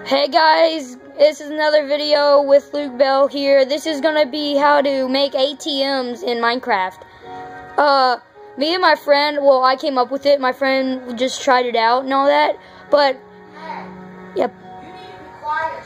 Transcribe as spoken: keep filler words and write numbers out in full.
Hey guys, this is another video with Luke Bell here. This is gonna be how to make A T Ms in Minecraft. Uh, me and my friend, well, I came up with it. My friend just tried it out and all that. But, Hey, yep. you need to be quiet.